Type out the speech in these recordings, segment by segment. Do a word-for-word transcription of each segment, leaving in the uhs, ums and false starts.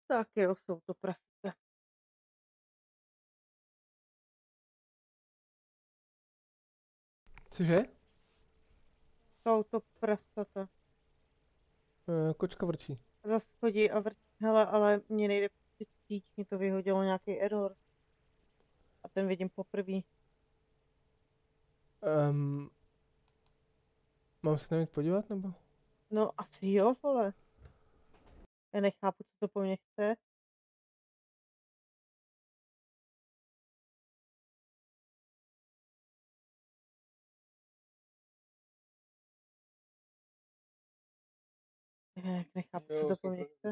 Tak jo, jsou to prasata. Cože? Jsou to prasata. E, kočka vrčí. Zas chodí a vrtí. Hele, ale mě nejde přes síť, mi to vyhodilo nějaký error. A ten vidím poprvé. Um, mám se tam jít podívat, nebo? No asi jo, vole. Já nechápu, co to po mně chce. Já nechápu, co to po mně chce.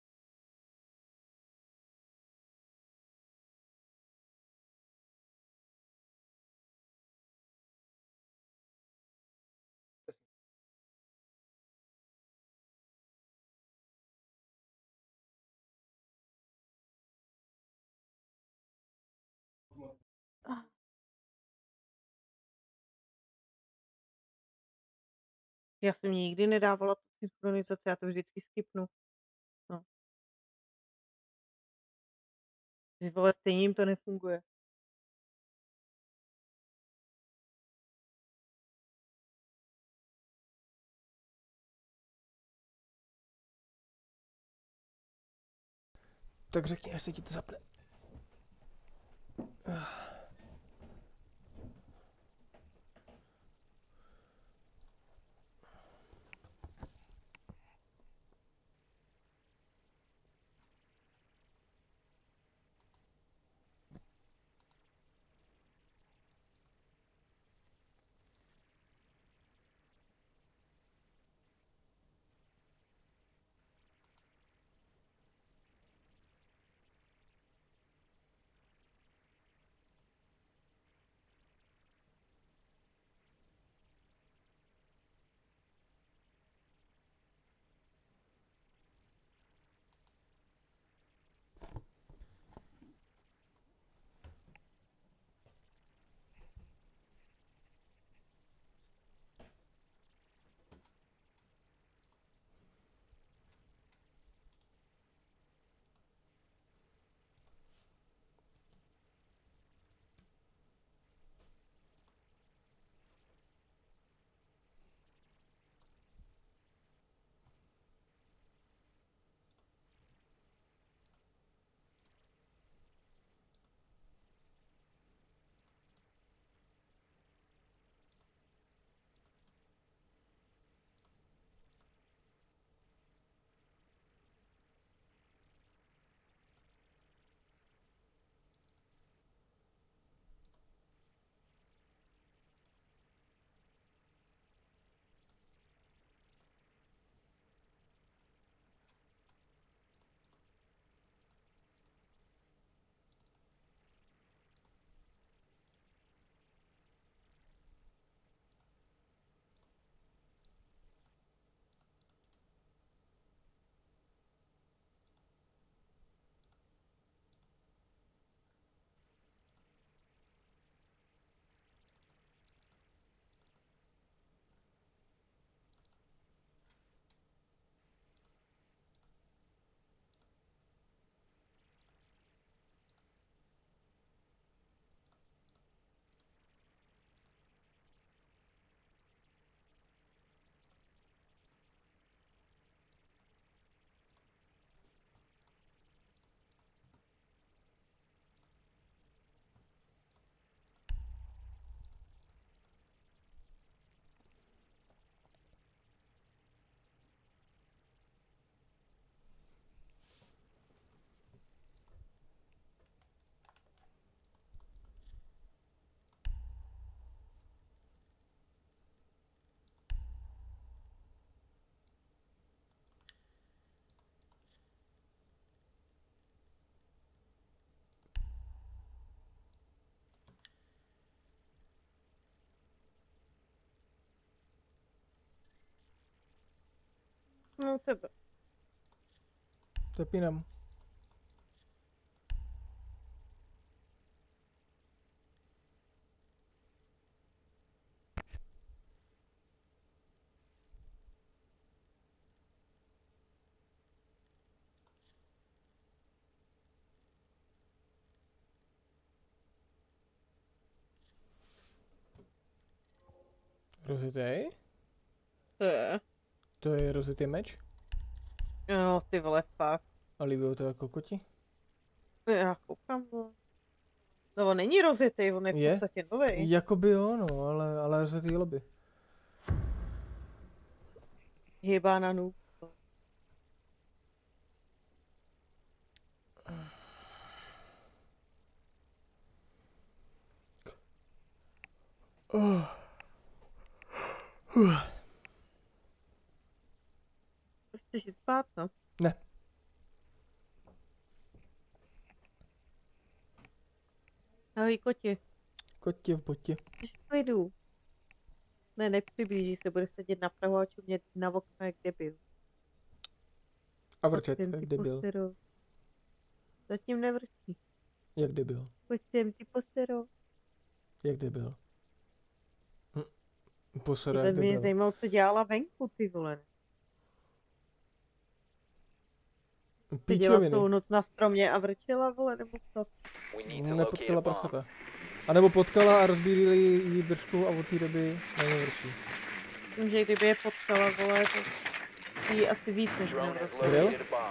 Ah, Já jsem nikdy nedávala tu synchronizaci, já to vždycky skipnu. No. Ty vole, stejně jim to nefunguje. Tak řekni, až se ti to zapne. No tebe. Zapínám. Rozjetej? To je. To je rozjetý meč? Jo, ty vole, fakt. A líbí to jako koti? Já koukám, vole. No on není rozjetý, on je v Je? podstatě novej. Jakoby jo, no, ale, ale rozjetý lobby. Hýbá na noob. Oh. Uh. Chceš jít spát, co? Ne. Ahoj, koti. Kotě v botě. Jsi v klidu. Ne, nepřiblíží se, bude sedět na prahu a čumět na okno, jak debil. A vrčet, Pojď sem, jak ty debil. posero. Zatím nevrčí. Jak debil. Pojď sem, ty posero. Jak debil. Hm. Posera Tyhle jak mě debil. zajímalo, co dělala venku, ty vole. Seděla Píčoviny. celou noc na stromě a vrčela, vole, nebo co? Nepotkala prasata. A nebo potkala a rozbílili jí držku a od té doby na ně vrčí. Myslím, že kdyby je potkala, vole, to jí asi víc než měl. Grill?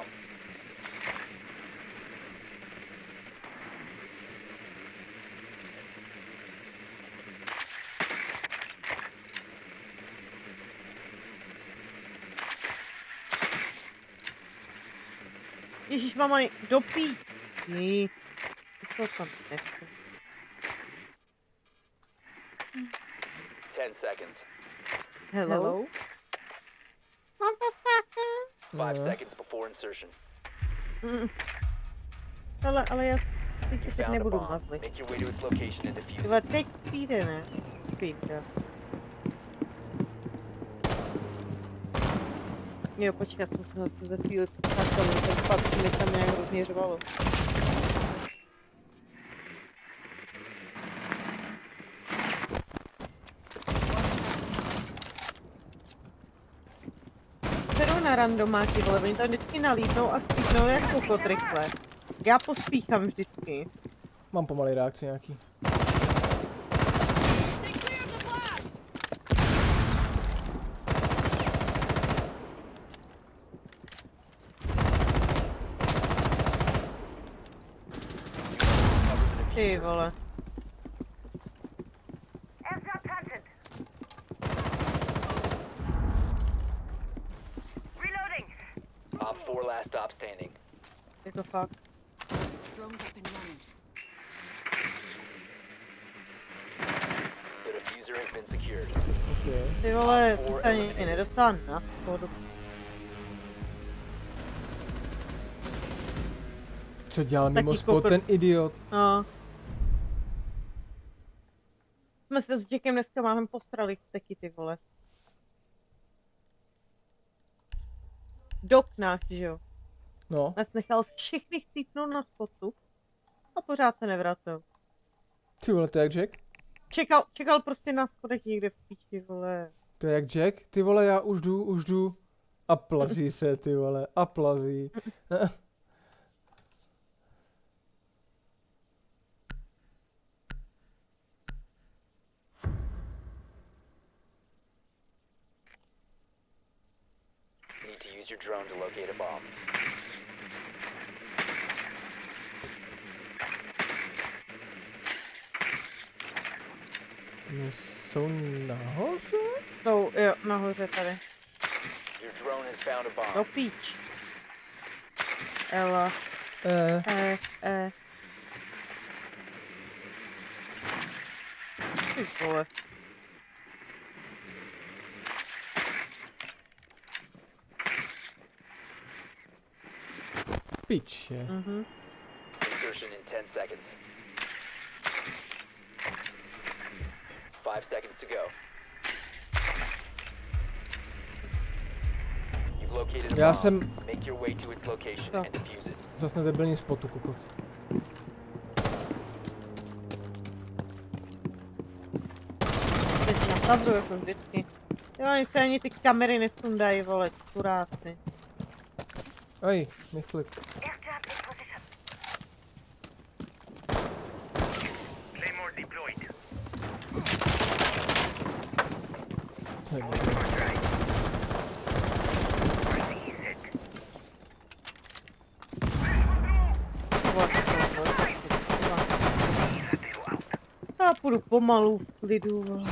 Ježíš, mama, do pí... Ní. To tam nechci. Ten seconds. Hello? Hello? Five No. seconds before insertion. Mm. Ale, ale já si You teď found a nebudu bomb. mazlit. Make your way to its location and defuse it. Tyhle, teď přijde, ne? Pínka. Jo, počkej, já jsem se zase ze svýho takhle, tak pak se mi tam nějak rozměřovalo. Sedu na randomáky, vole, oni to vždycky nalítnou a kliknou jak kokot rychle. Já pospíchám vždycky. Mám pomalý reakci nějaký. Ty vole. Op four last stop standing. Je to fakt. Drones up and running. The diffuser has been secured. Okay. Ty vole, to se ani nedostala na schodu. Co dělal mimo Taky spot kokot. ten idiot? No. Jsme se s Jackem dneska máme posrali v teky, ty vole. Dok náš, že jo. No. Nás nechal všechny chcípnout na spotu a pořád se nevracel. Ty vole, to je jak Jack? Čekal, čekal prostě na schodech někde v píči, vole. To je jak Jack? Ty vole, já už jdu, už jdu. A plazí se, ty vole, a plazí. Need to use your drone to locate a bomb. Jsou nahoře? Jsou, jo, nahoře tady. Your drone has found a Do bomb. píč. Ela, Eh, e, e. Ty vole. piče. Mhm. Insertion in ten seconds. Five seconds to go. You've located a Já bomb. jsem Make your way to its location Co? and defuse it. zas na debilním spotu, kokot. Teď na tabru, jako vždycky. Jo, oni se ani ty kamery nesundají, vole, kuráci. Aj, michlik. To je možné. Já půjdu pomalu v klidu, vole.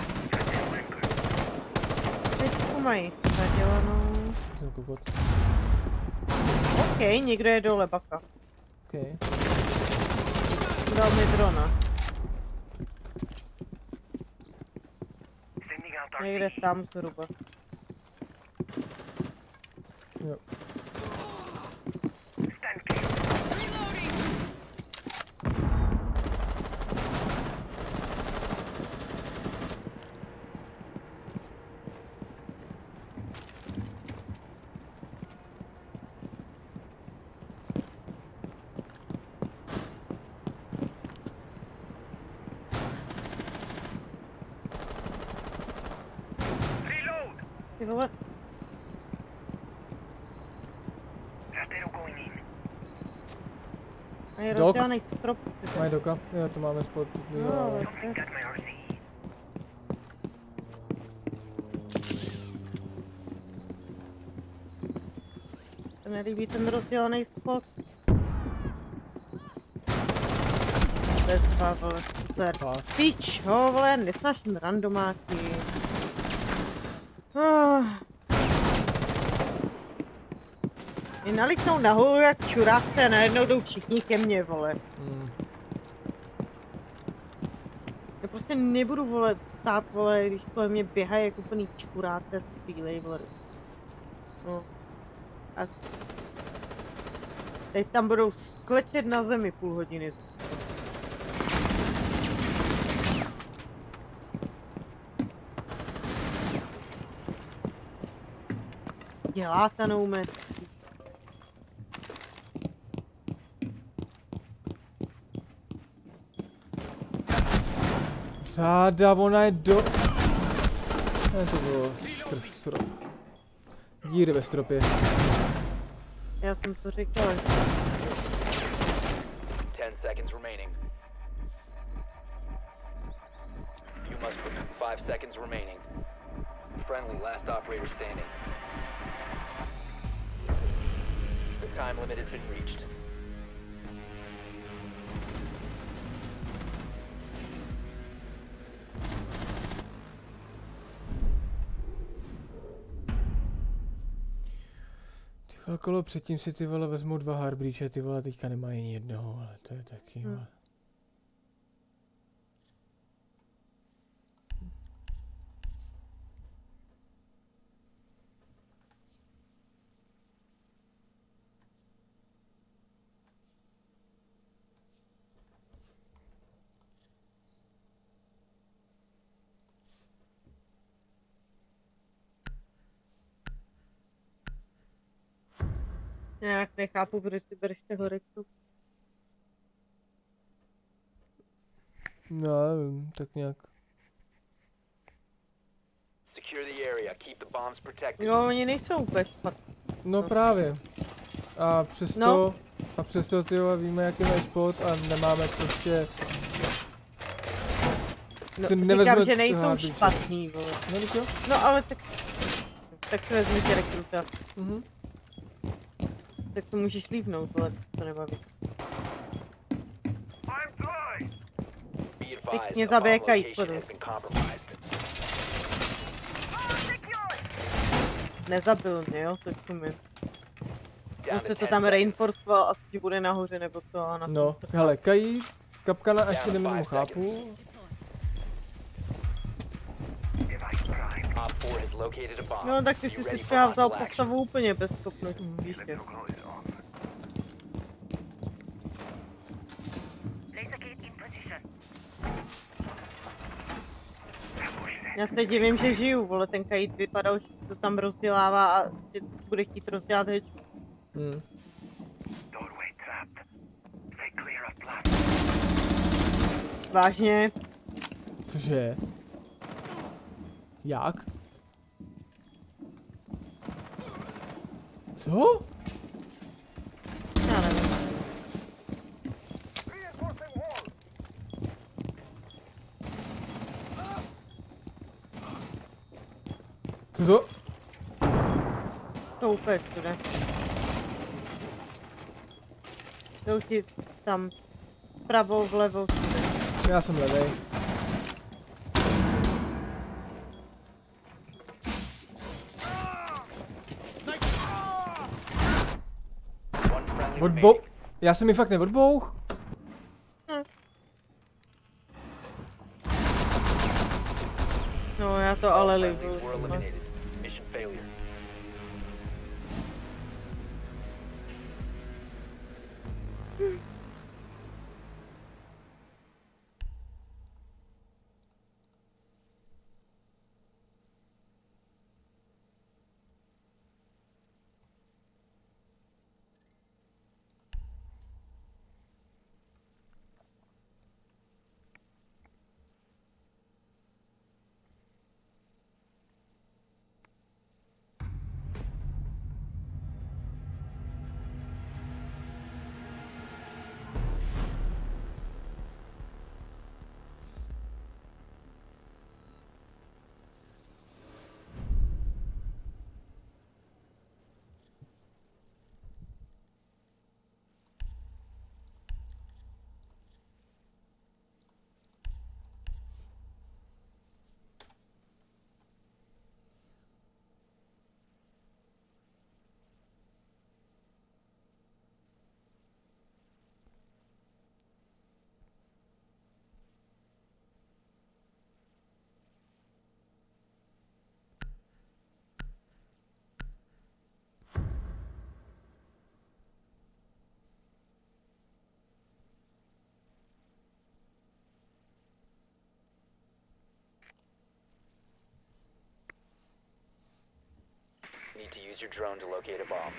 Teďku mají zadělanou. Musím koupat. OK, někdo je dole, baka. OK. Dal mi drona. Někde tam zhruba. Jo. Ty vole. A je Dok. rozdělaný strop. Mají doka? Jo, to máme spod. No, Jo. ale to je- Se nelíbí ten rozdělaný spot. Bezva, vole, super. Fakt. Pičo, vole, nesnažím randomáky. Ah. Mě nalítnou nahoru jak čuráce a najednou jdou všichni ke mně, vole. Hmm. Já prostě nebudu, vole, stát, vole, když kolem mě běhají jako plný čuráce a střílej, vole. No. A teď tam budou sklečet na zemi půl hodiny. Dělá ta noume. Záda, ona je do... Ne, to bylo skrz strop. Díry ve stropě. Já jsem to říkala. Ten seconds remaining. You must put five seconds remaining. Friendly, last operator standing. The time limit has been reached. Ty vole, kolo předtím si ty vole vezmou dva harbreache, ty vole teďka nemají ani jednoho, ale to je taky, vole. Hmm. Nějak nechápu, proč si bereš toho rektu. No, nevím, tak nějak. Secure the area. Keep the bombs protected. Jo, oni nejsou úplně špatný. No právě. A přesto, No. a přesto ty vole, víme jaký mají spot a nemáme prostě... No, Si říkám, nevezme že nejsou hardíče. špatný, vole. No, víš jo? No ale tak... Tak si vezmi tě rekruta. Mhm. Tak to můžeš lívnout, ale to nebaví. Be advised, Pěkně a bomb zabékají, location pojď. has been compromised. Nezabil mě, jo, to čumím. Down Prostě to to ten tam seconds. reinforcoval, asi bude nahoře nebo to a na to. No, hele, Kají, kapkana ještě nemůžu chápu. Op four has located a bomb. No tak ty Be jsi ready si for třeba vzal hostile action. postavu úplně bez schopností, víš je. Já se divím, že žiju, vole, ten Kaid vypadal, že to tam rozdělává a že bude chtít rozdělat hečku. Hmm. Vážně? Cože? Jak? Co? Já nevím. To úplně všude. To už je tam vpravo, vlevo, všude. Já jsem levej. Odbou... Já jsem mi fakt neodbouch. Hm. No já to ale libuju. Need to use your drone to locate a bomb.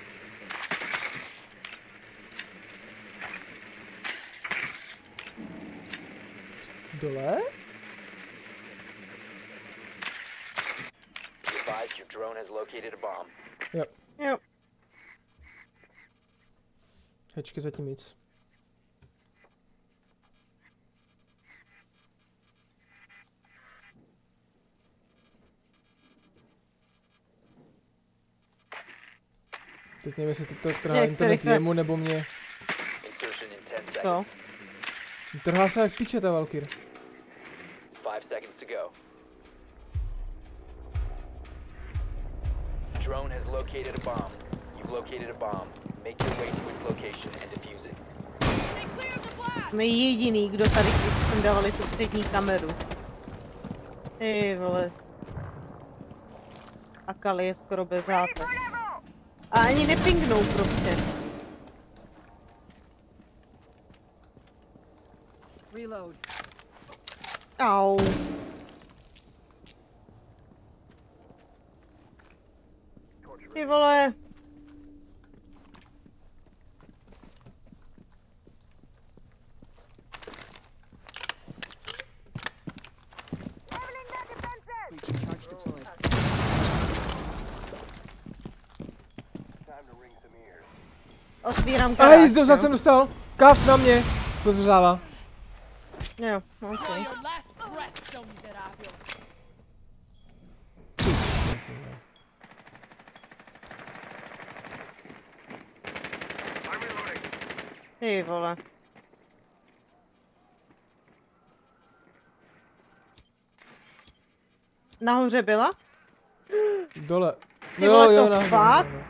Dole? Be advised your drone has located a bomb. Jo. Jo. Hečky zatím nic. Teď nevím, jestli to trhá Jak internet rychle. jemu nebo mě. Insertion in ten seconds. To. Trhá se jak piče ta Valkyr. Five seconds to go. Drone has located a bomb. You've located a bomb. Make your way to its location and defuse it. Jsme jediný, kdo tady dávali tu přední kameru. Ty vole. A Kali je skoro bez západ. A ani nepingnou prostě. Reload. Au. Ty vole. Breaching charge deployed. Otvírám Aj, garáž, dozad jo. jsem dostal. Kaf na mě. Podřává. Jo, ok. Your last breath, so miserable. Ty vole. Nahoře byla? Dole. Ty Jo, vole, jo, to nahoře, fakt? nahoře.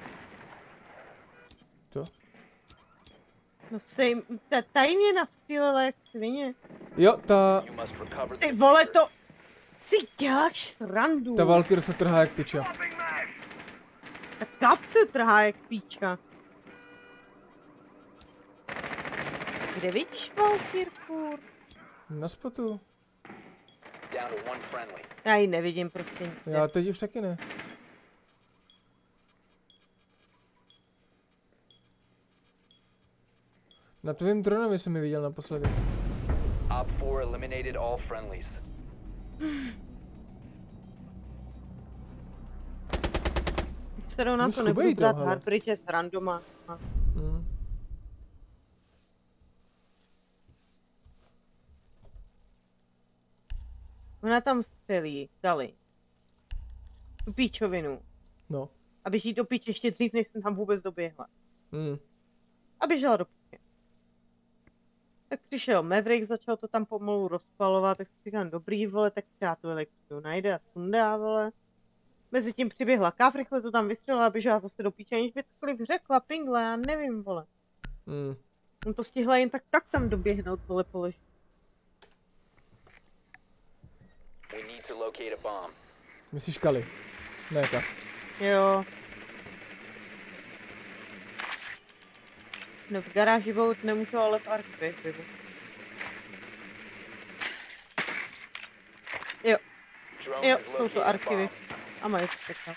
Co? No sej, ta, tady mě nastřílela jak svině. Jo, ta, You must recover the Ty vole, to si děláš srandu. ta Valkyr se trhá jak piča. Ta kav se trhá jak píčka. Kde vidíš Valkyrku? Na spotu. down to one friendly. Já ji nevidím prostě nic. Já teď už taky ne. Na tvým dronem jsem mi viděl naposledy. Op four eliminated all friendlies. Se jdou na No, to nebudu škubej to, brát hele. hardbridge s randoma. A Hmm. ona tam střelí, dali. Tu píčovinu. No. A běží do piči ještě dřív, než jsem tam vůbec doběhla. Hmm. A běžela do piči. Tak přišel Maverick, začal to tam pomalu rozpalovat, tak si říkám, dobrý vole, tak třeba tu elektřinu najde a sundá, vole. Mezitím přiběhla Káv, rychle to tam vystřelila a běžela zase do piče, aniž by cokoliv řekla, pingle, já nevím, vole. Hmm. On to stihla jen tak tak tam doběhnout, vole, položit. We need to locate a bomb. Myslíš Kali? Ne, Kav. Jo. No v garáži bout nemůžu, ale v archivě vybu. Jo, Drone jo, has jsou to located a archivy. bomb. A mají spekta.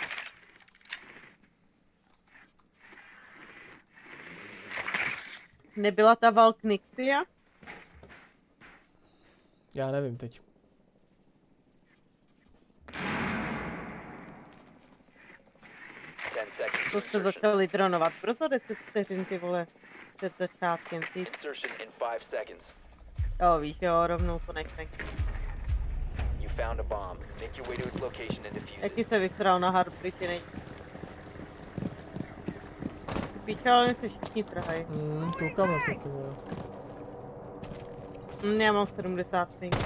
Nebyla ta Valknixia? Já nevím teď. Ten seconds. To jste začali dronovat brzo deset vteřin, ty vole. Před začátkem, ty. Insertion in five seconds. Jo, víš, jo, rovnou to nechci. You found a bomb. Make your way to its location and defuse Jaký it. se vystral na hardbridge, nej. Píče, ale se všichni trhají. Hmm, koukám na to, ty vole. Hm, já mám sedmdesát ping.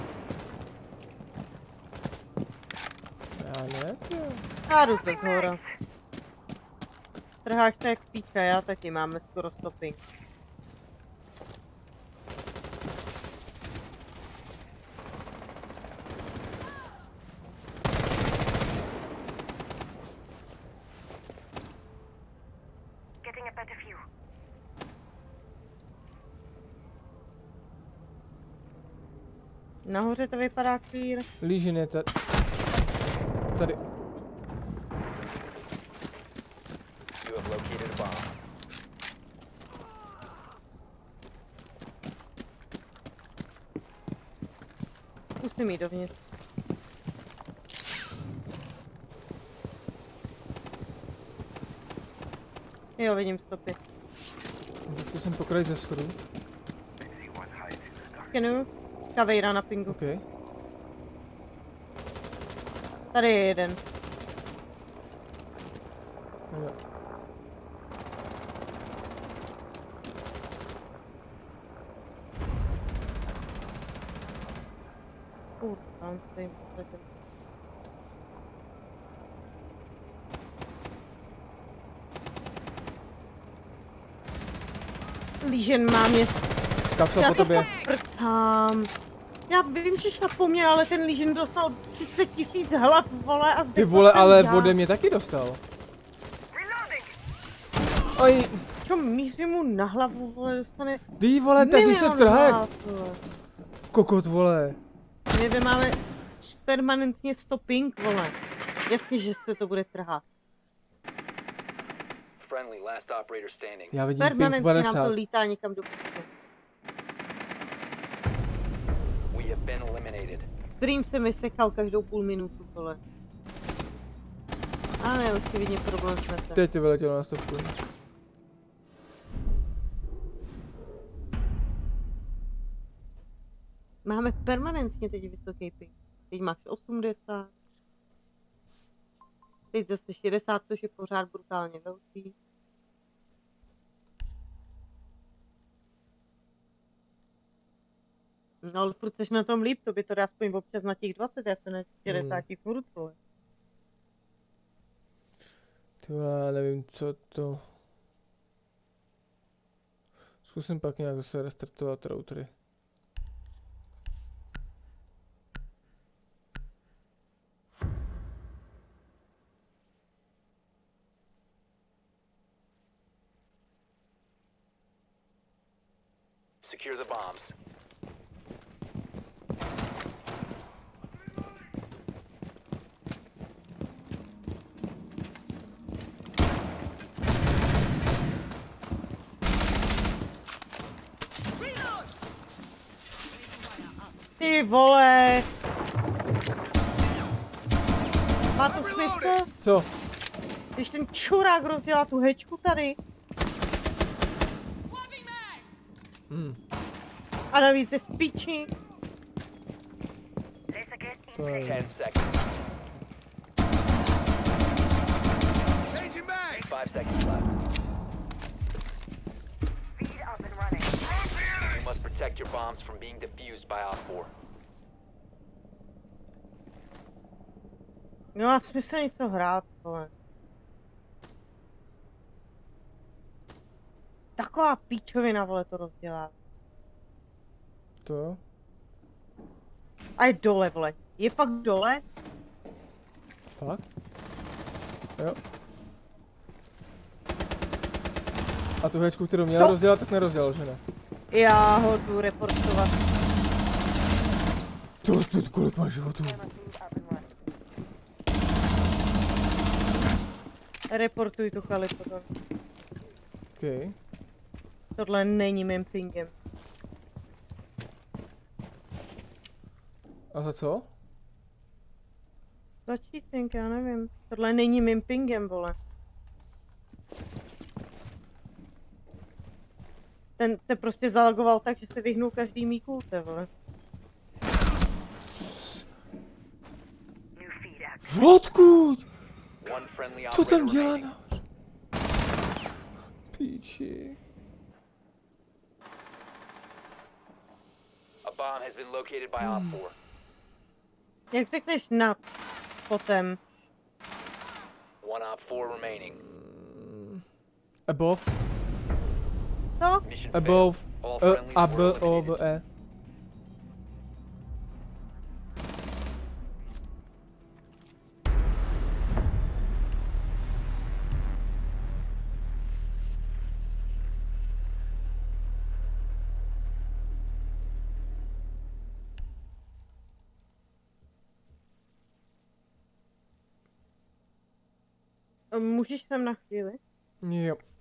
Já ne, ty jo. Já jdu se zhora. Trháš se jak píča, já taky máme skoro sto ping. Getting a better view. Nahoře to vypadá clear. Lížin je tady. Tady. You have located a bomb. Musím jít dovnitř. Jo, vidím stopy. Zkusím pokrajit ze schodu. Skenuju. Kavejra na pingu. OK. Tady je jeden. Jo. Kurva, tam stojím v podstatě. Lížen má mě. Kav šel Já po to tobě. fakt prcám. Já vím, že šla po mně, ale ten lížen dostal třicet tisíc hlav, vole, a Ty zdechl vole, jsem ale já. ode mě taky dostal. Oj, Čo, míří mu na hlavu, vole, dostane... ty vole, tak když se milion trhá jak hlav, vole. kokot, vole. My vy máme permanentně sto ping, vole. Jasně, že se to bude trhat. Friendly, last operator standing. Já vidím ping Permanentně nám to padesát. lítá někam do piče. We have been eliminated. Dream se mi sekal každou půl minutu, vole. A ne, očividně problém s netem. Teď to vyletělo na stovku. Máme permanentně teď vysoký ping. Teď máš osmdesát. Teď zase šedesát, což je pořád brutálně velký. No ale furt seš na tom líp, to by to dá aspoň občas na těch dvacet, já jsem na šedesát Hmm. furt, vole. Ty vole, já nevím, co to... Zkusím pak nějak zase restartovat routery. Secure the bombs. Ty vole! Má to smysl? Co? Když ten čurák rozdělá tu hečku tady Hmm, a navíc je v piči. to nevím. Ten seconds. bombs from being defused by Op four. Měla smysl něco hrát, vole. Taková píčovina, vole, to rozdělá. To? A je dole, vole. Je fakt dole? Fakt? Jo. A tu hečku, kterou měla To- rozdělat, tak nerozdělal, že ne? Já ho tu reportovat. To, to, kolik máš životů? Reportuj tu chali potom. OK. Tohle není mým pingem. A za co? Za cheating, já nevím. Tohle není mým pingem, vole. Ten se prostě zalogoval tak, že se vyhnul každý mý kulce, vole. New feed out. Odkud? One friendly Co operator tam dělá remaining. náš? Píči. A bomb has been located by Op four. Jak řekneš nad potem? One Op four remaining. Above. Co? Mission Above. failed. All Uh, friendlies were above. eliminated. E. Můžeš sem na chvíli? Jo.